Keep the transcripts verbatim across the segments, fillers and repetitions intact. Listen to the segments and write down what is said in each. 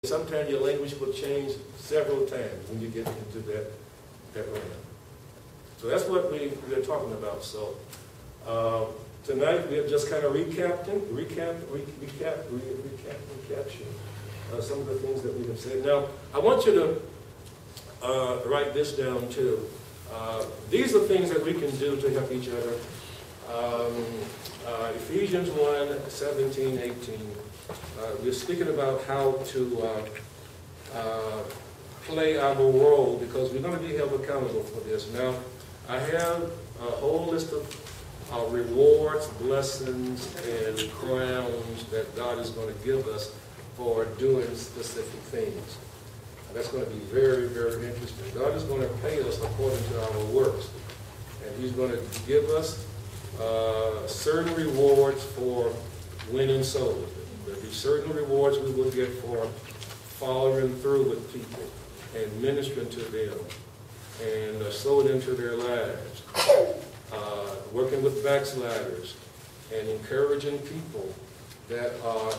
Sometimes your language will change several times when you get into that, that realm. So that's what we, we're talking about. So uh, tonight we're just kind of recapping, recap, re, recap, re, recap, recapturing uh, some of the things that we have said. Now, I want you to uh, write this down too. Uh, these are things that we can do to help each other. Um, uh, Ephesians one, seventeen, eighteen. Uh, we're speaking about how to uh, uh, play our role, because we're going to be held accountable for this. Now, I have a whole list of uh, rewards, blessings, and crowns that God is going to give us for doing specific things. That's going to be very, very interesting. God is going to pay us according to our works. And He's going to give us uh, certain rewards for winning souls. There'll be certain rewards we will get for following through with people and ministering to them and uh, sowing into their lives, uh, working with backsliders and encouraging people that are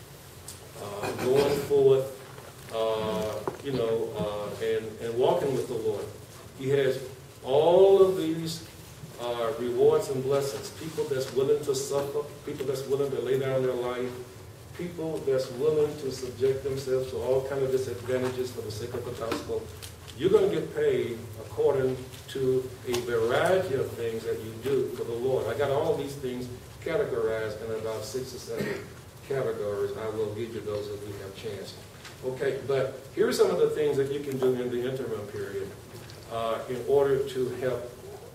uh, going forth, uh, you know, uh, and, and walking with the Lord. He has all of these uh, rewards and blessings. People that's willing to suffer, people that's willing to lay down their life, people that's willing to subject themselves to all kind of disadvantages for the sake of the gospel. You're going to get paid according to a variety of things that you do for the Lord. I got all these things categorized in about six or seven categories. I will give you those if we have a chance. Okay, but here are some of the things that you can do in the interim period uh, in order to help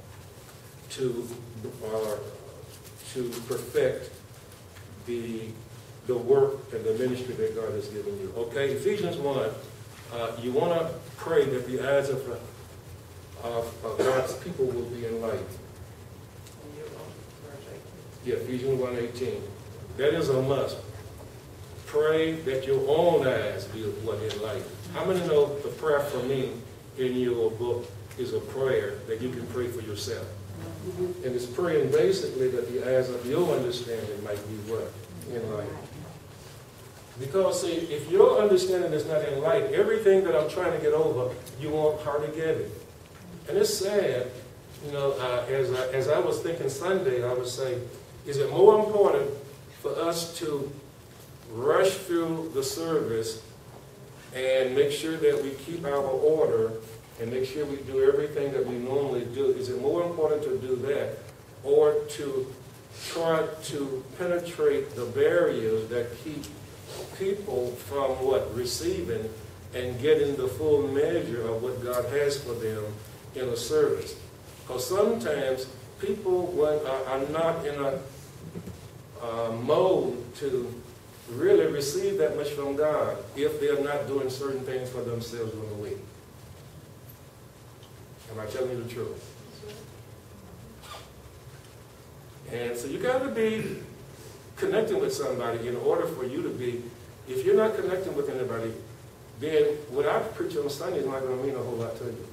to uh, to perfect the the work and the ministry that God has given you. Okay, Ephesians one, uh, you want to pray that the eyes of, of, of God's people will be enlightened. Yeah, Ephesians one eighteen. That is a must. Pray that your own eyes be what enlightened. How many know the prayer for me in your book is a prayer that you can pray for yourself? And it's praying basically that the eyes of your understanding might be what? Enlightened. Because, see, if your understanding is not enlightened, everything that I'm trying to get over, you won't hardly get it. And it's sad, you know, uh, as, I, as I was thinking Sunday, I would say, is it more important for us to rush through the service and make sure that we keep our order and make sure we do everything that we normally do? Is it more important to do that, or to try to penetrate the barriers that keep people from what? Receiving and getting the full measure of what God has for them in a service? Because sometimes people when, uh, are not in a uh, mode to really receive that much from God if they're not doing certain things for themselves during the week. Am I telling you the truth? And so you got to be connecting with somebody in order for you to be. If you're not connecting with anybody, then what I preach on Sunday is not going to mean a whole lot to you.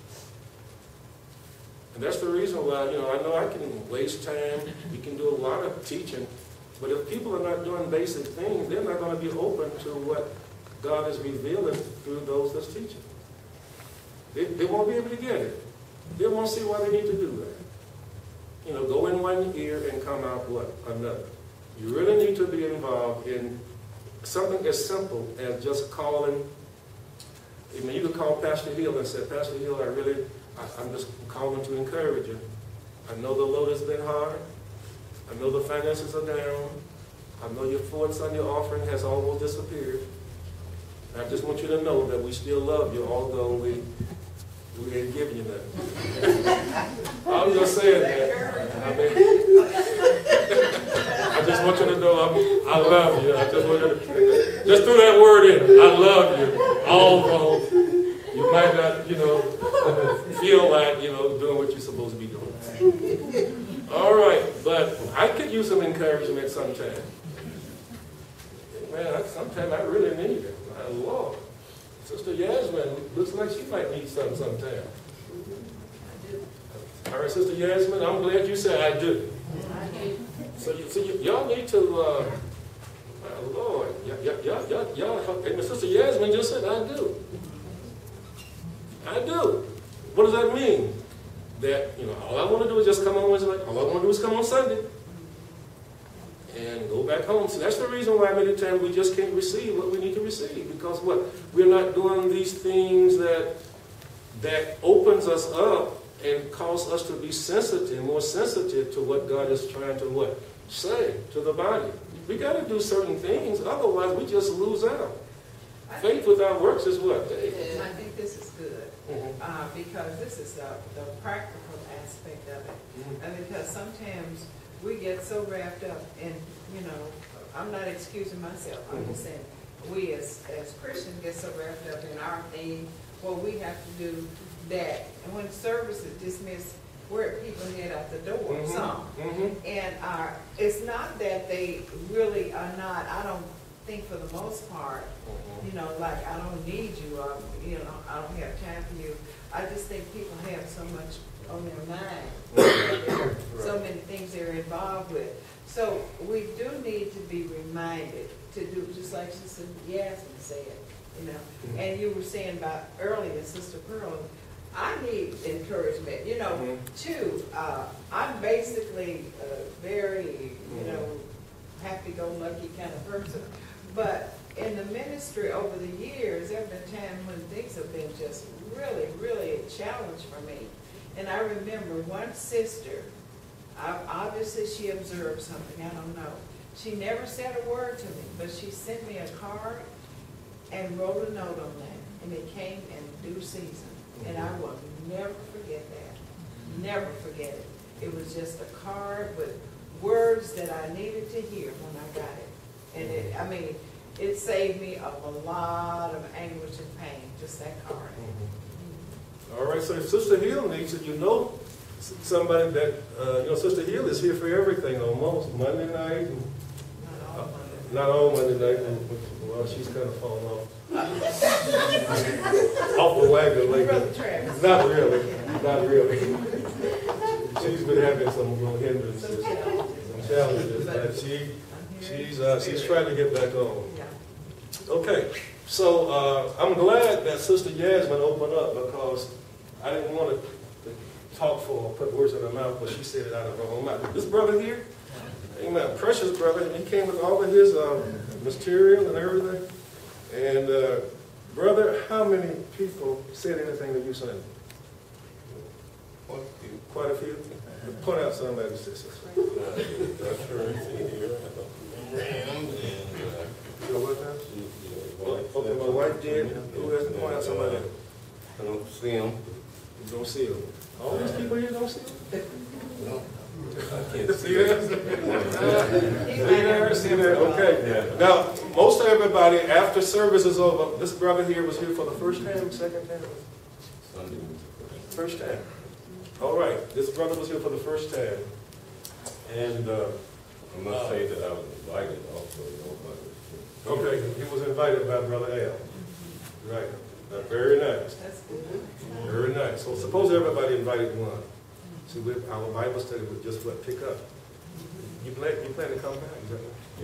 And that's the reason why, you know, I know I can waste time. You can do a lot of teaching. But if people are not doing basic things, they're not going to be open to what God is revealing through those that's teaching. They, they won't be able to get it. They won't see why they need to do that. You know, go in one ear and come out what? Another. You really need to be involved in something as simple as just calling. I mean, you could call Pastor Hill and say, Pastor Hill, I really, I, I'm just calling to encourage you. I know the load has been hard. I know the finances are down. I know your fourth Sunday offering has almost disappeared. I just want you to know that we still love you, although we we ain't giving you nothing. I'm just saying that. I mean, I just want you to know I'm, I love you. I just want you to, just throw that word in. I love you, although you might not, you know, feel like, you know, doing what you're supposed to be doing. All right, but I could use some encouragement sometime. Man, sometimes I really need it. My Lord. Sister Yasmin looks like she might need something sometime. All right, Sister Yasmin, I'm glad you said I do. So, you, so you, y'all need to, uh, my Lord. yeah, yeah, yeah, yeah, yeah. And my sister Yasmin just said, I do. I do. What does that mean? That, you know, all I want to do is just come on Wednesday night. All I want to do is come on Sunday and go back home. So that's the reason why many times we just can't receive what we need to receive. Because what? We're not doing these things that that opens us up and cause us to be sensitive, more sensitive to what God is trying to what? Say to the body. We got to do certain things, otherwise we just lose out. Faith without works is what? And I think this is good, Mm-hmm. uh, because this is the, the practical aspect of it. Mm-hmm. And because sometimes we get so wrapped up in, you know, I'm not excusing myself, I'm just saying, we as, as Christians get so wrapped up in our thing, well, we have to do that. And when service is dismissed, where people head out the door, Mm-hmm. some. Mm-hmm. And uh, it's not that they really are not, I don't think for the most part, you know, like, I don't need you, or, you know, I don't have time for you. I just think people have so much on their mind, so many things they're involved with. So we do need to be reminded to do, just like Sister Yasmin said, you know. Mm-hmm. And you were saying about earlier, Sister Pearl, I need encouragement, you know, Mhm. too. Uh, I'm basically a very, you know, happy-go-lucky kind of person. But in the ministry over the years, there have been times when things have been just really, really a challenge for me. And I remember one sister, I, obviously she observed something, I don't know. She never said a word to me, but she sent me a card and wrote a note on that. And it came in due season. And I will never forget that. Never forget it. It was just a card with words that I needed to hear when I got it. And it, I mean, it saved me of a lot of anguish and pain, just that card. Mm-hmm. All right, so if Sister Hill needs it, you know somebody that, uh, you know, Sister Hill is here for everything almost. Monday night, and, Not all uh, Monday. not all Monday night, and, well, she's kind of fallen off. Off the wagon lately. Brother Travis. Not really, not really. She's been having some little hindrances, Some challenges. some challenges, but she, she's, uh, she's trying to get back on. Yeah. Okay, so uh, I'm glad that Sister Yasmin opened up, because I didn't want to talk for her, put words in her mouth, but she said it out of her own mouth. This brother here, amen, precious brother, he came with all of his uh, material and everything. And uh, brother, how many people said anything to you Sunday? Quite a few. Quite a few? Point out somebody, sisters. Uh, Dusher here, Rams, and uh, So what now? she- the wife. Okay, my wife did. Who has to point out somebody else? I don't see him. You don't see them. All these people here don't see them? No, I can't See see that? him. See there, see there, okay. Now, most everybody, after service is over, this brother here was here for the first time, second time? Sunday. First time. All right, this brother was here for the first time. And, uh, I must say that I was invited also, nobody. okay, he was invited by Brother Al. Right, Uh, very nice, That's good. very nice. So suppose everybody invited one. See, we, our Bible study would just what, pick up. You plan, you plan to come back? Is that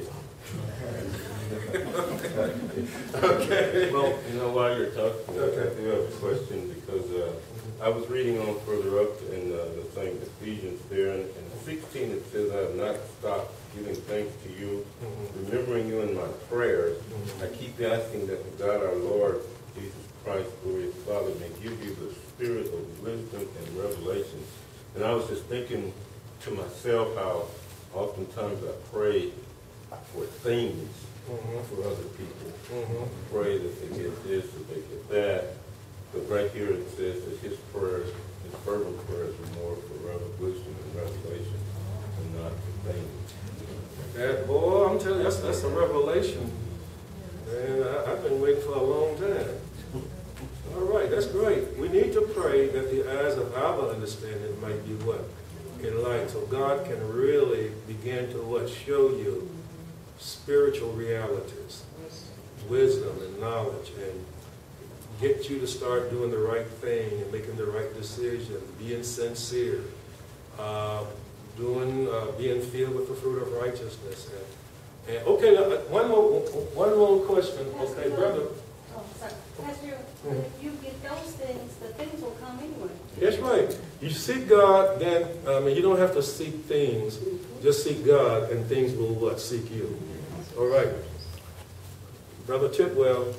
right? Okay. Well, you know, while you're talking, Okay. I do have a question, because uh, I was reading on further up in uh, the same Ephesians there, and in sixteen it says, I have not stopped giving thanks to you, Mhm. remembering you in my prayers. Mhm. I keep asking that the God our Lord, Jesus Christ, glorious Father, may give you the spirit of wisdom and revelation. And I was just thinking to myself how oftentimes I pray for things Mhm. for other people. Mhm. Pray that they get this, that they get that. But right here it says that his prayers, his fervent prayers are more for revel- wisdom and revelation and not for things. That, boy, I'm telling you, that's, that's a revelation. And I, I've been waiting for a long time. All right, that's great. We need to pray that the eyes of our understanding might be what? Enlightened. So God can really begin to what? Show you spiritual realities, wisdom and knowledge, and get you to start doing the right thing and making the right decision, being sincere, uh, doing, uh, being filled with the fruit of righteousness, And, okay, now, one more, one more question. Okay, brother. Oh, sorry. Pastor, if you get those things, the things will come anyway. That's right. You seek God, then, I mean, you don't have to seek things. Just seek God, and things will what? Seek you. All right. Brother Chipwell,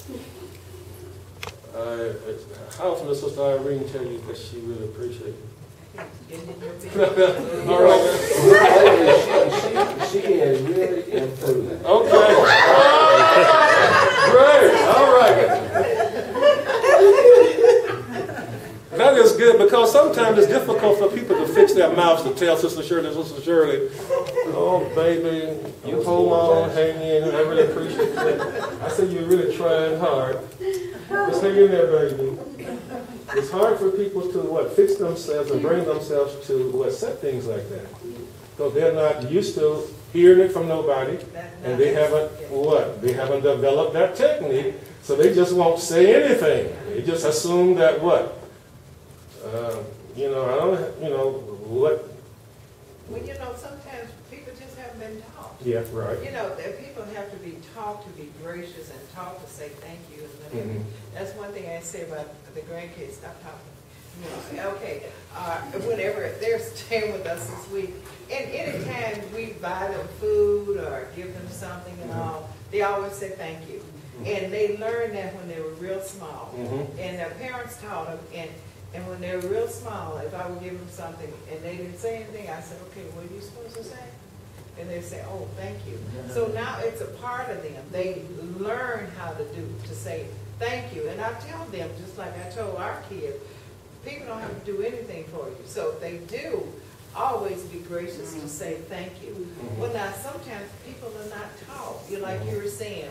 uh, how often does Sister Irene tell you that she really appreciates you? All right. She is really improving. Okay. Great. All right. That is good, because sometimes it's difficult for people to fix their mouths to tell Sister Shirley, Sister Shirley, oh, baby, you hold on, hang in. I really appreciate that. I said you're really trying hard. Just hang in there, baby. It's hard for people to, what, fix themselves and bring themselves to, what, set things like that. Because they're not used to hearing it from nobody, and they haven't, what, they haven't developed that technique, so they just won't say anything. They just assume that, what, uh, you know, I don't, you know, what. Well, you know, sometimes people just haven't been taught. Yeah, right. You know, that people have to be taught to be gracious and taught to say thank you. And Mm-hmm. that's one thing I say about the grandkids. Stop talking. You know, okay. Uh, whenever they're staying with us this week, and anytime we buy them food or give them something and all, they always say thank you. And they learned that when they were real small. Mm-hmm. And their parents taught them. And And when they were real small, if I would give them something and they didn't say anything, I said, okay, what are you supposed to say? And they say, oh, thank you. So now it's a part of them. They learn how to do, to say thank you. And I tell them, just like I told our kids, people don't have to do anything for you. So if they do, always be gracious to say thank you. Mm-hmm. Well, now sometimes people are not taught. You like you were saying,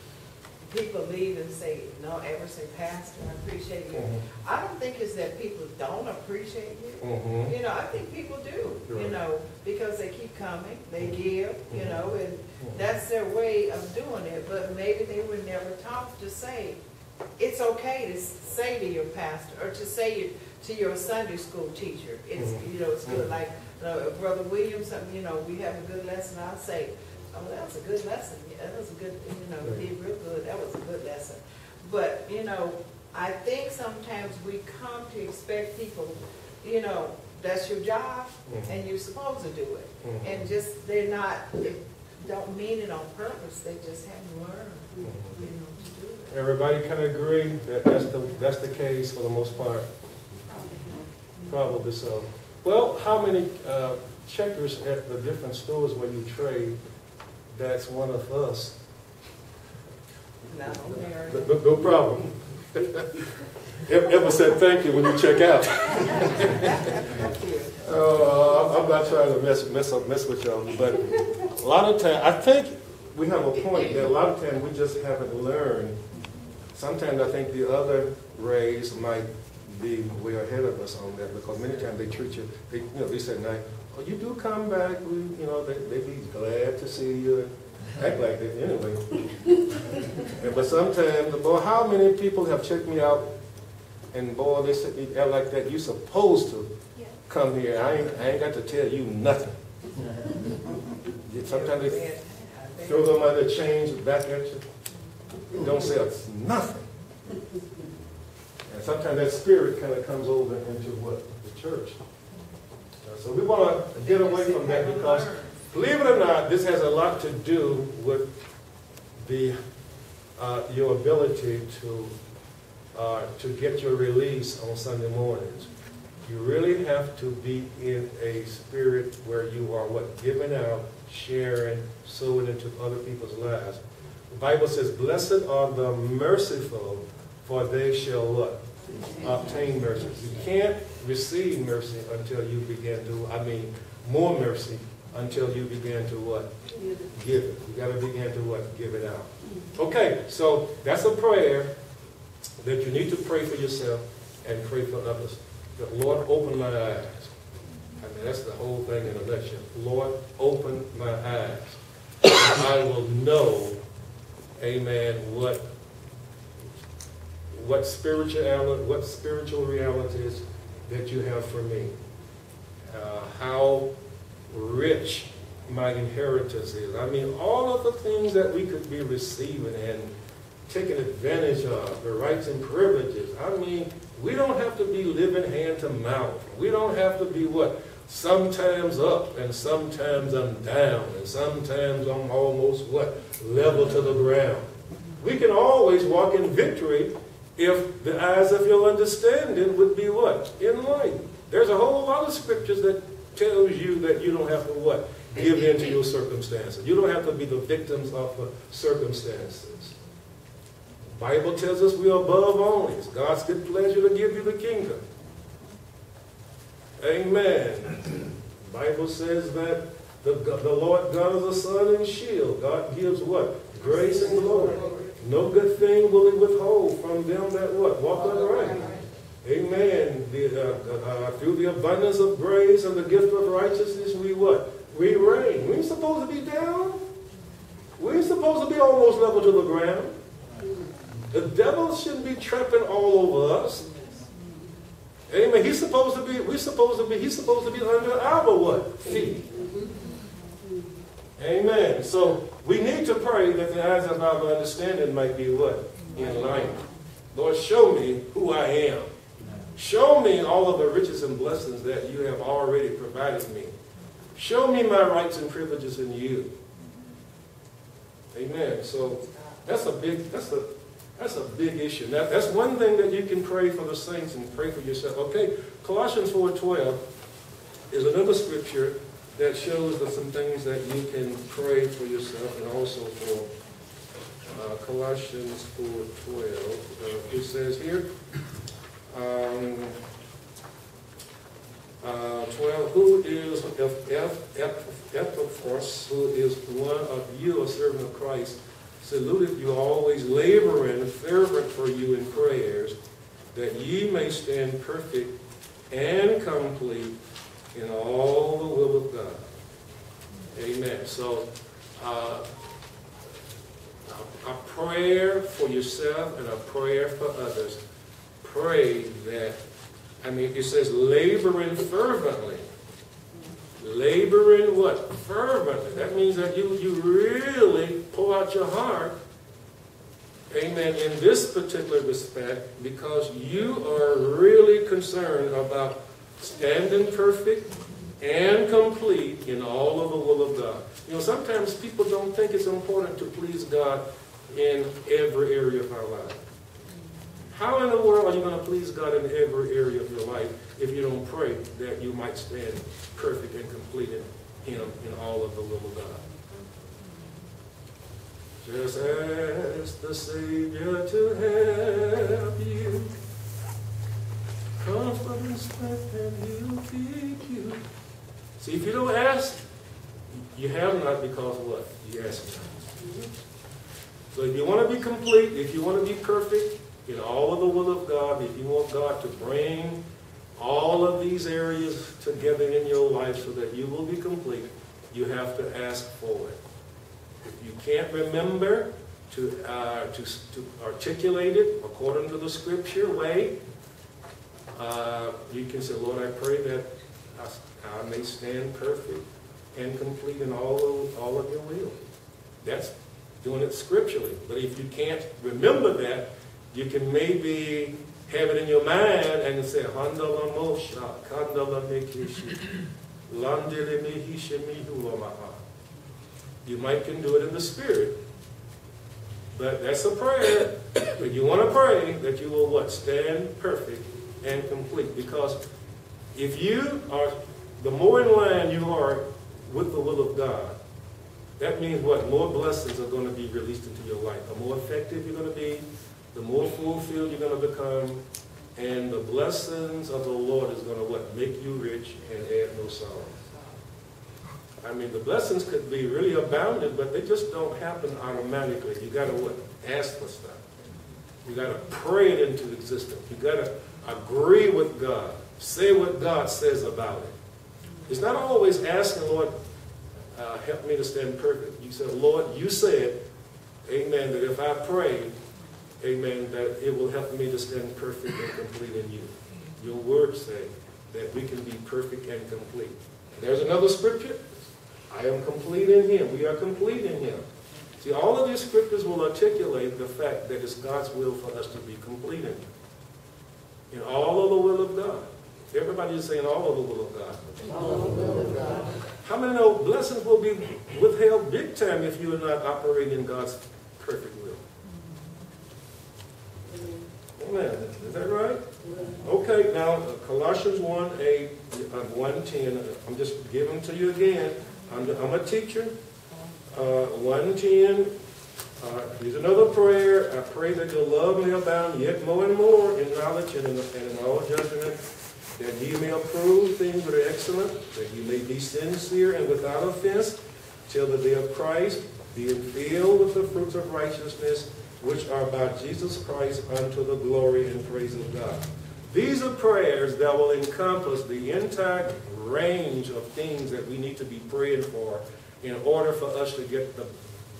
people leave and say, no, ever say, Pastor, I appreciate you. Mm-hmm. I don't think it's that people don't appreciate you. Mm-hmm. You know, I think people do, Right. you know, because they keep coming, they give, you Mhm. know, and that's their way of doing it. But maybe they were never taught to say, it's okay to say to your pastor or to say it to your Sunday school teacher. It's, Mhm. you know, it's good. Mhm. Like uh, Brother Williams, um, you know, we have a good lesson. I'll say, oh, that was a good lesson. Yeah, that was a good, you know, you did real good. That was a good lesson. But, you know, I think sometimes we come to expect people, you know, that's your job Mhm. and you're supposed to do it. Mhm. And just, they're not, they don't mean it on purpose. They just haven't learned, you know, to do it. Everybody can agree that that's the, that's the case for the most part? Probably so. Well, how many uh, checkers at the different stores where you trade, that's one of us? No, Mary. No, no problem. Ever said thank you when you check out? Thank you. Uh, I'm not trying to mess, mess up, mess with y'all, but a lot of times, I think we have a point that a lot of times we just haven't learned. Sometimes I think the other rays might be way ahead of us on that, because many times they treat you, they, you know, they say, "Now, oh, you do come back, we, you know, they, they be glad to see you," and act like that anyway. And, but sometimes, boy, how many people have checked me out, and boy, they say, they act like that. You supposed to come here. I ain't, I ain't got to tell you nothing. Sometimes they throw them out of change back at you. Don't say it's nothing. And sometimes that spirit kind of comes over into what? The church. Uh, So we want to get away from that, because, believe it or not, this has a lot to do with the uh, your ability to uh, to get your release on Sunday mornings. You really have to be in a spirit where you are what? Giving out, sharing, sowing into other people's lives. The Bible says, blessed are the merciful, for they shall what? Obtain mercy. You can't receive mercy until you begin to, I mean, more mercy until you begin to what? Give it. You got to begin to what? Give it out. Okay, so that's a prayer that you need to pray for yourself and pray for others. That, Lord, open my eyes. I mean, that's the whole thing in a nutshell. Lord, open my eyes. I will know, amen, what what spirituality, what spiritual realities that you have for me. Uh, how rich my inheritance is. I mean, all of the things that we could be receiving and taking advantage of, the rights and privileges. I mean, we don't have to be living hand to mouth. We don't have to be what? Sometimes up and sometimes I'm down and sometimes I'm almost what? Level to the ground. We can always walk in victory if the eyes of your understanding would be what? Enlightened. There's a whole lot of scriptures that tells you that you don't have to what? Give in to your circumstances. You don't have to be the victims of the circumstances. The Bible tells us we are above only. It's God's good pleasure to give you the kingdom. Amen. The Bible says that the, the Lord God is a sun and shield. God gives what? Grace and glory. No good thing will he withhold from them that what? Walk upright. Amen. The, uh, uh, through the abundance of grace and the gift of righteousness, we what? We reign. We ain't supposed to be down. We ain't supposed to be almost level to the ground. The devil shouldn't be tramping all over us. Amen. He's supposed to be, we're supposed to be, he's supposed to be under our what? Feet. Amen. So we need to pray that the eyes of our understanding might be what? Enlightened. Lord, show me who I am. Show me all of the riches and blessings that you have already provided me. Show me my rights and privileges in you. Amen. So that's a big, that's a That's a big issue. Now, that's one thing that you can pray for the saints and pray for yourself. Okay, Colossians four twelve is another scripture that shows that some things that you can pray for yourself and also for uh, Colossians four twelve. Uh, it says here, um, uh, twelve, who is Epaphras, who is one of you, a servant of Christ, saluted you, always laboring fervent for you in prayers, that ye may stand perfect and complete in all the will of God. Amen. So, uh, a, a prayer for yourself and a prayer for others. Pray that, I mean, it says laboring fervently. Laboring what? Fervently. That means that you, you really pour out your heart, amen, in this particular respect, because you are really concerned about standing perfect and complete in all of the will of God. You know, sometimes people don't think it's important to please God in every area of our life. How in the world are you going to please God in every area of your life if you don't pray that you might stand perfect and complete in Him in all of the will of God? Just ask the Savior to help you. Comfort and strength, and He'll keep you. See, if you don't ask, you have not because of what? You ask not. So if you want to be complete, if you want to be perfect in all of the will of God, if you want God to bring all of these areas together in your life so that you will be complete, you have to ask for it. If you can't remember to, uh, to, to articulate it according to the scripture way, uh, you can say, Lord, I pray that I, I may stand perfect and complete in all of, all of your will. That's doing it scripturally. But if you can't remember that, you can maybe have it in your mind and say, Handala Mosha, Kandala Mekishi, Landele Mehisha Mihuamaha. You might can do it in the spirit. But that's a prayer. But you want to pray that you will what? Stand perfect and complete. Because if you are, the more in line you are with the will of God, that means what? More blessings are going to be released into your life. The more effective you're going to be, the more fulfilled you're going to become, and the blessings of the Lord is going to what? Make you rich and add no sorrow. I mean, the blessings could be really abounding, but they just don't happen automatically. You got to what? Ask for stuff. You got to pray it into existence. You got to agree with God. Say what God says about it. It's not always asking, Lord, uh, help me to stand perfect. You said, Lord, you said, amen, that if I pray, amen, that it will help me to stand perfect and complete in you. Your words say that we can be perfect and complete. There's another scripture. I am complete in him. We are complete in him. See, all of these scriptures will articulate the fact that it's God's will for us to be complete in him. In all of the will of God. Everybody is saying all of the will of God. All of the will of God. How many know blessings will be withheld big time if you are not operating in God's perfect will? Amen. Is that right? Okay, now uh, Colossians one eight, uh, one ten, I'm just giving them to you again. I'm, I'm a teacher. Uh, one ten, uh, here's another prayer. I pray that your love may abound yet more and more in knowledge and in, and in all judgment, that ye may approve things that are excellent, that ye may be sincere and without offense, till the day of Christ, being filled with the fruits of righteousness, which are by Jesus Christ unto the glory and praise of God. These are prayers that will encompass the entire range of things that we need to be praying for in order for us to get the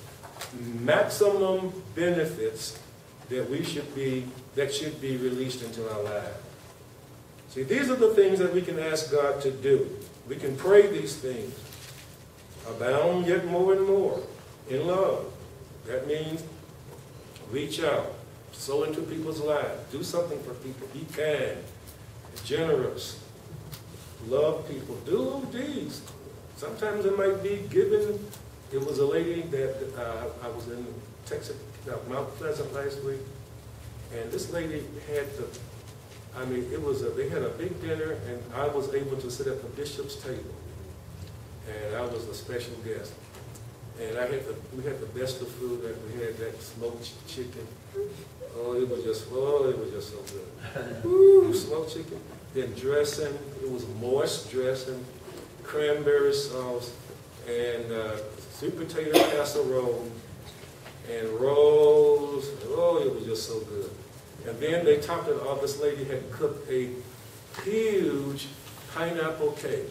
maximum benefits that we should be, that should be released into our lives. See, these are the things that we can ask God to do. We can pray these things. Abound yet more and more in love. That means reach out, sow into people's lives, do something for people, be kind, generous, love people, do deeds. Sometimes it might be giving. It was a lady that uh, I was in Texas, uh, Mount Pleasant last week, and this lady had the, I mean, it was a, they had a big dinner, and I was able to sit at the bishop's table, and I was a special guest. And I had the, we had the best of food. That we had that smoked ch chicken. Oh, it was just, oh, it was just so good. Woo, smoked chicken. Then dressing. It was moist dressing, cranberry sauce, and uh, sweet potato casserole, and rolls. Oh, it was just so good. And then they topped it off. This lady had cooked a huge pineapple cake.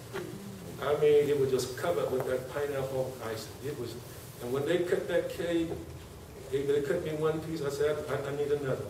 I mean, it was just covered with that pineapple icing. It was, and when they cut that cake, they, they cut me one piece. I said, I, I need another.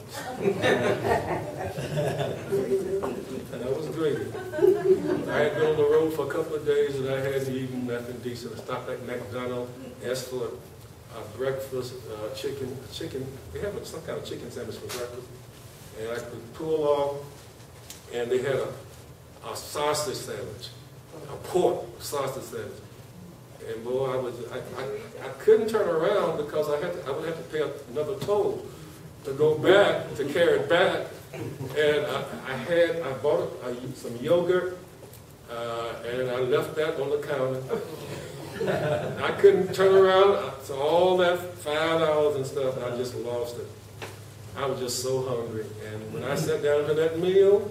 And I was great. I had been on the road for a couple of days and I hadn't eaten nothing decent. I stopped at McDonald's, asked for a breakfast, uh, chicken, chicken. They have some kind of chicken sandwich for breakfast, and I could pull off, and they had a, a sausage sandwich. A pork sausage sandwich, and boy, I was I, I, I couldn't turn around because I had to, I would have to pay another toll to go back to carry it back, and I, I had I bought a, some yogurt, uh, and I left that on the counter. I couldn't turn around, so all that five dollars and stuff, I just lost it. I was just so hungry, and when I sat down to that meal,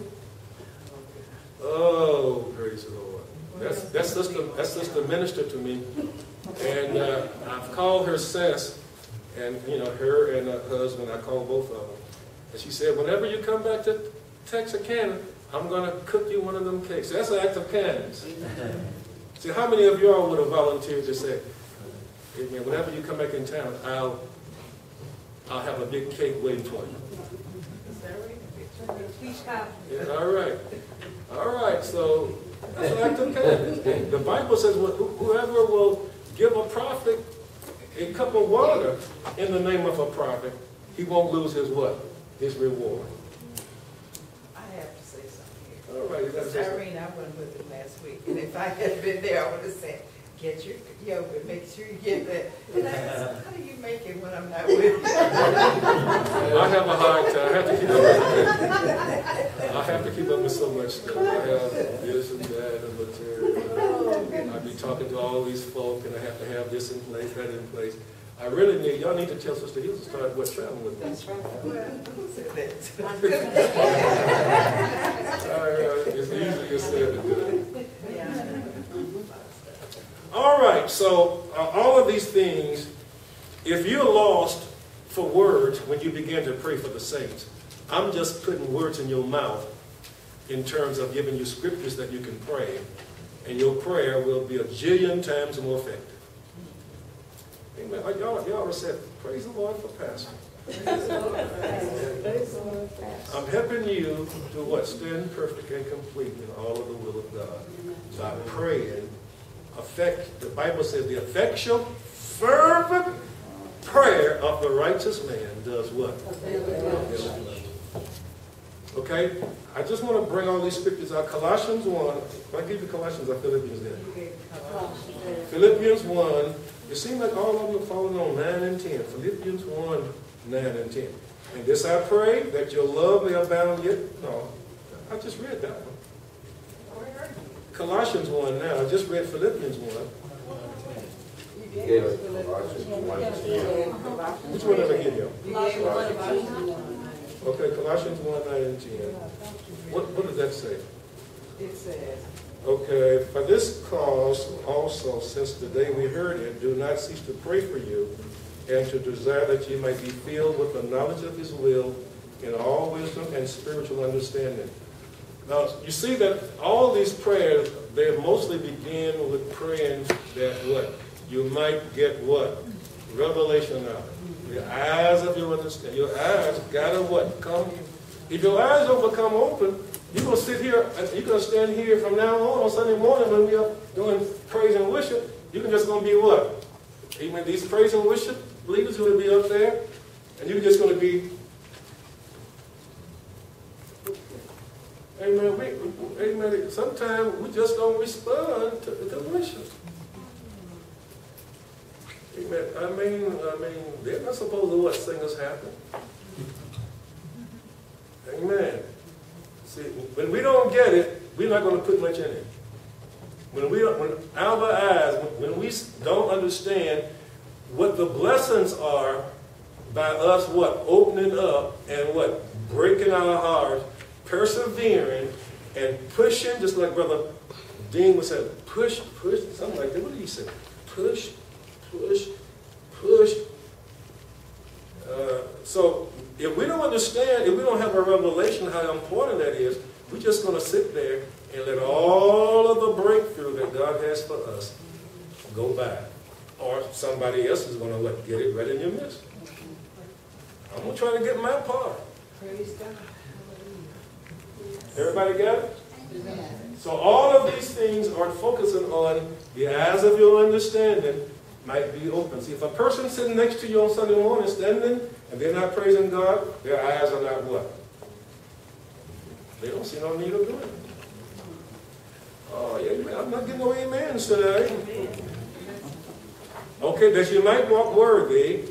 oh, praise the Lord. That's, that's, sister, that's sister ministered to me, and uh, I've called her since, and you know, her and her husband, I called both of them, and she said, whenever you come back to Texarkana, I'm going to cook you one of them cakes. That's an act of kindness. See, how many of y'all would have volunteered to say, amen, whenever you come back in town, I'll, I'll have a big cake waiting for you. Yeah, all right. All right, so that's an act of kindness. The Bible says whoever will give a prophet a cup of water in the name of a prophet, he won't lose his what? His reward. I have to say something here. All right, you got to say something. Irene, I went with them last week, and if I had been there, I would have said, get your yogurt, make sure you get that. And I said, how do you make it when I'm not with you? I have a hard time. I have to keep up with I have to keep up with so much stuff. I have this and that and material. I be talking to all these folk, and I have to have this in place, that in place. I really need, y'all need to tell Sister Hills to start what traveling with me. That's right. Well, who said that? All right, it's easier said than done. Yeah. All right, so uh, all of these things, if you're lost for words when you begin to pray for the saints, I'm just putting words in your mouth in terms of giving you scriptures that you can pray, and your prayer will be a jillion times more effective. Amen. Y'all, y'all said, praise the Lord for Pastor. I'm helping you to what? Stand perfect and complete in all of the will of God by praying effect, the Bible says the effectual, fervent prayer of the righteous man does what? Okay? I just want to bring all these scriptures out. Colossians one. If I give you Colossians or Philippians then? Philippians one. It seems like all of you are falling on nine and ten. Philippians one, nine and ten. And this I pray, that your love may abound yet. No, I just read that one. Colossians one now. I just read Philippians one. You gave us Colossians one ten. Which one did I give you? You gave us Okay, Colossians one, nine and ten. What, what does that say? It says, Okay, for this cause also, since the day we heard it, do not cease to pray for you, and to desire that you might be filled with the knowledge of his will in all wisdom and spiritual understanding. Now, you see that all these prayers, they mostly begin with praying that what? You might get what? Revelation of it. The eyes of your understanding. Your eyes gotta what? Come. If your eyes don't become open, you're going to sit here, you're going to stand here from now on on Sunday morning when we are doing praise and worship. You're just going to be what? Even these praise and worship leaders who will be up there, and you're just going to be, amen, we, amen, sometimes we just don't respond to, to worship. Amen. I mean, I mean, they're not supposed to what singers happen. Amen. See, when we don't get it, we're not going to put much in it. When we, when our eyes, when we don't understand what the blessings are by us, what opening up and what breaking our hearts, persevering and pushing, just like Brother Dean would say, push, push, something like that. What did he say? Push, push, push. Uh, so if we don't understand, if we don't have a revelation how important that is, we're just going to sit there and let all of the breakthrough that God has for us go by. Or somebody else is going to let get it right in your midst. I'm going to try to get my part. praise God. Everybody got it? So all of these things are focusing on the eyes of your understanding might be open. See, if a person sitting next to you on Sunday morning standing and they're not praising God, their eyes are not what? They don't see no need of doing it. Oh, yeah, I'm not getting no amens today. Okay, that you might walk worthy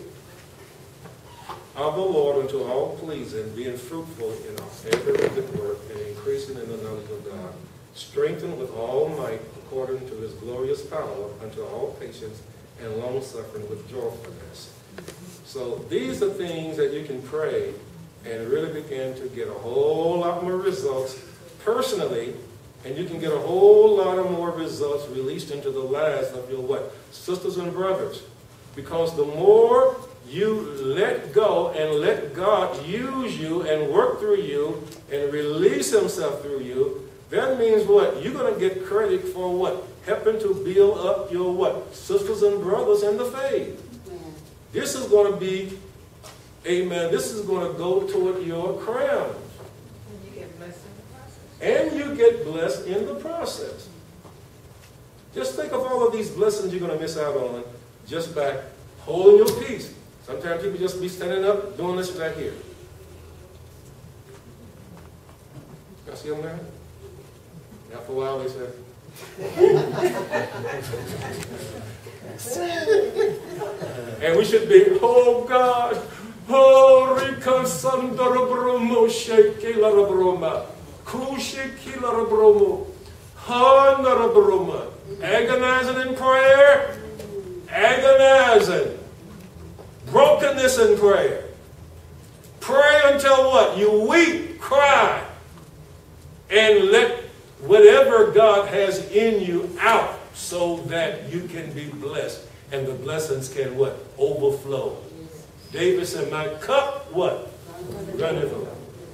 of the Lord unto all pleasing, being fruitful in every good work and increasing in the knowledge of God, strengthened with all might according to his glorious power unto all patience and long-suffering with joyfulness. So these are things that you can pray and really begin to get a whole lot more results personally, and you can get a whole lot of more results released into the lives of your what? Sisters and brothers. Because the more you let go and let God use you and work through you and release himself through you, that means what? You're going to get credit for what? Helping to build up your what? Sisters and brothers in the faith. Amen. This is going to be, amen, this is going to go toward your crown. And you get blessed in the process. And you get blessed in the process. Just think of all of these blessings you're going to miss out on just by holding your peace. Sometimes people just be standing up doing this right here. Y'all see them there? After a while they say, and we should be, oh God, oh Rikasandarabroma, Shekilabroma, Kushikilabroma, Handarabroma, agonizing in prayer, agonizing, brokenness in prayer. Pray until what? You weep, cry, and let whatever God has in you out so that you can be blessed. And the blessings can what? Overflow. David said, my cup, what? Runneth over.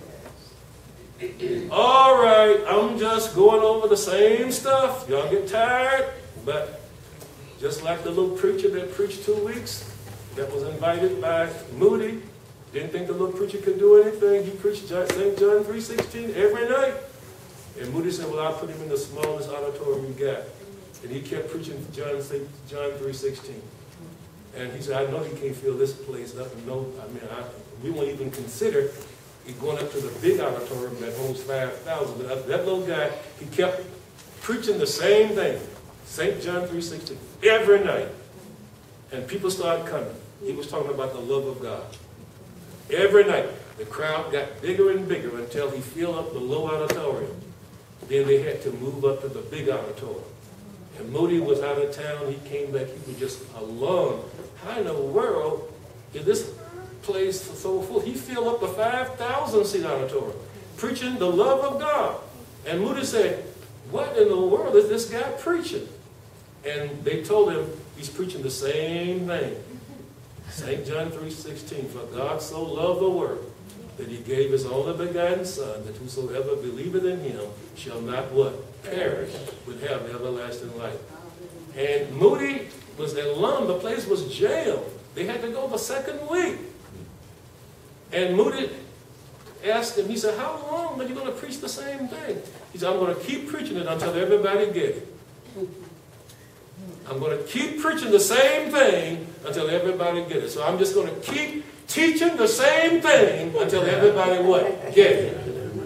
All right, I'm just going over the same stuff. Y'all get tired? But just like the little preacher that preached two weeks, that was invited by Moody, didn't think the little preacher could do anything. He preached Saint John three sixteen every night. And Moody said, well, I'll put him in the smallest auditorium you got. And he kept preaching John, John three sixteen. And he said, I know he can't fill this place up. No, I mean, I, we won't even consider it going up to the big auditorium that holds five thousand. But that, that little guy, he kept preaching the same thing, Saint John three sixteen, every night. And people started coming. He was talking about the love of God. Every night, the crowd got bigger and bigger until he filled up the low auditorium. Then they had to move up to the big auditorium. And Moody was out of town. He came back. He was just alone. How in the world is this place so full? He filled up the five thousand seat auditorium, preaching the love of God. And Moody said, what in the world is this guy preaching? And they told him he's preaching the same thing. Saint John three sixteen, for God so loved the world that he gave his only begotten Son, that whosoever believeth in him shall not what? Perish, but have everlasting life. And Moody was at Lum. The place was jail. They had to go the second week. And Moody asked him, he said, how long are you going to preach the same thing? He said, I'm going to keep preaching it until everybody gets it. I'm going to keep preaching the same thing until everybody gets it. So I'm just going to keep teaching the same thing until everybody what? Get it.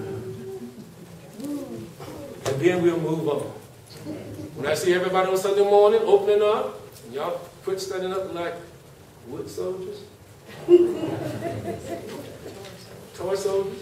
And then we'll move on. When I see everybody on Sunday morning opening up, and y'all quit standing up like wood soldiers, toy soldiers.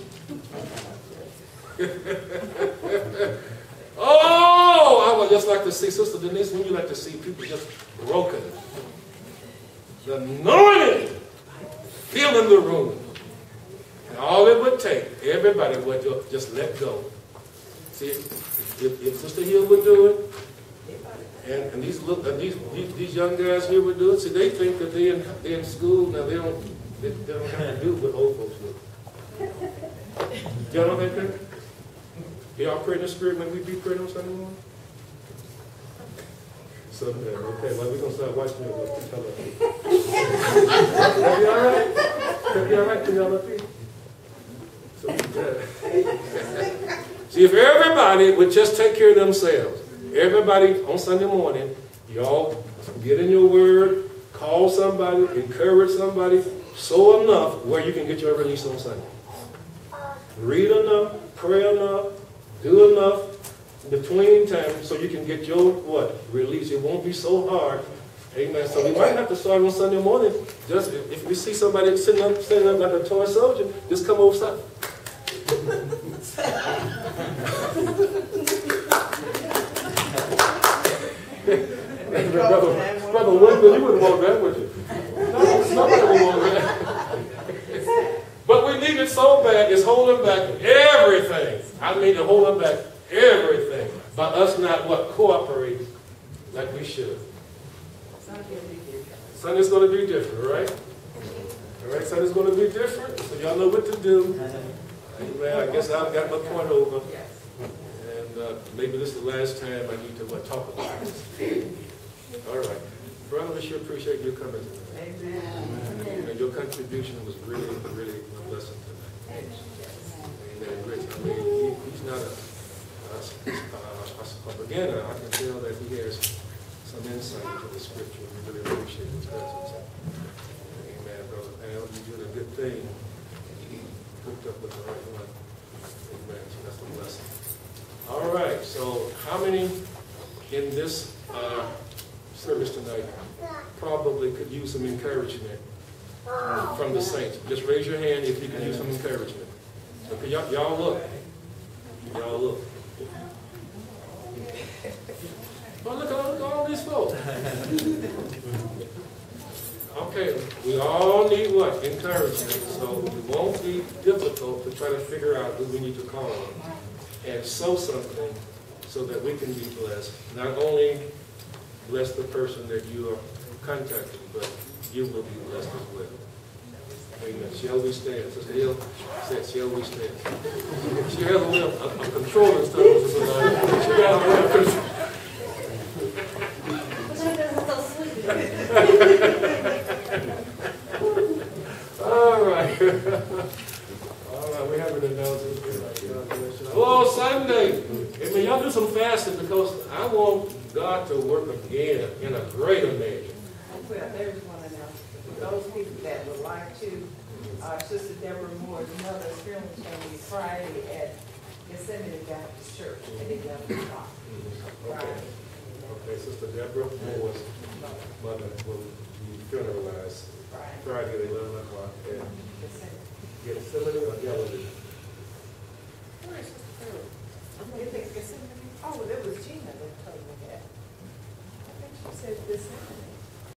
Oh, I would just like to see, Sister Denise, when you like to see people just broken. The anointing filling the room. And all it would take, everybody would just let go. See, if, if Sister Hill would do it, and, and, these, little, and these, these these young guys here would do it, see, they think that they're in, they're in school, now they don't, they, they don't have to do what old folks do. Y'all know that thing? Y'all pray in the Spirit when we be praying on Sunday morning? So, okay, well, we're going to start watching it. That be all right? That be all right? Can y'all up here? So, yeah. See, if everybody would just take care of themselves, everybody on Sunday morning, y'all get in your word, call somebody, encourage somebody, sow enough where you can get your release on Sunday. Read enough, pray enough, do enough between time so you can get your what? Release. It won't be so hard. Amen. So we might have to start on Sunday morning. Just if, if we see somebody sitting up, sitting up like a toy soldier, just come over side. brother, brother Winston, you wouldn't want that, would you? No, nobody would want that. But we need it so bad, it's holding back everything. I mean, it's holding back everything by us not, what, cooperating like we should. Sunday's going to be different, right? All right, Sunday's going to be different, so y'all know what to do. Amen. I guess I've got my point over. And uh, maybe this is the last time I need to what, talk about this. All right. Brother, we sure appreciate you coming tonight. Amen. And your contribution was really, really a blessing tonight. Amen. Great. I mean, he, he's not a, a, a, a beginner. I can tell that he has some insight into the scripture. We really appreciate his presence. Amen, brother. Al, you did a good thing. He hooked up with the right one. Amen. So that's a blessing. All right. So how many in this uh, service tonight probably could use some encouragement from the saints? Just raise your hand if you can use some encouragement. Okay, y'all, y'all look. Y'all look. Oh, look at all, look at all these folks. Okay, we all need what? Encouragement. So it won't be difficult to try to figure out who we need to call on and sow something so that we can be blessed. Not only bless the person that you are contacting, but you will be blessed as well. Amen. Shall we stand? Sister Hill said, shall we stand? She has a way of, of, of controlling stuff. She has a way of controlling. All right. All right, we have an announcement here. Oh, Sunday. I mean, y'all do some fasting because I want God to work again in a greater measure. Well, there's one announcement. For those people that would like to, uh, Sister Deborah Moore's mother's funeral is going to be Friday at Yosemite Baptist Church at eleven o'clock. Okay, Friday. okay, Sister Deborah Moore's mother will be funeralized Friday. Friday at eleven o'clock at Yosemite. Gethsemane or Galilee. Where is Sister Deborah? You think Yosemite? Oh, that was Gina that told me that. I think she said Yosemite.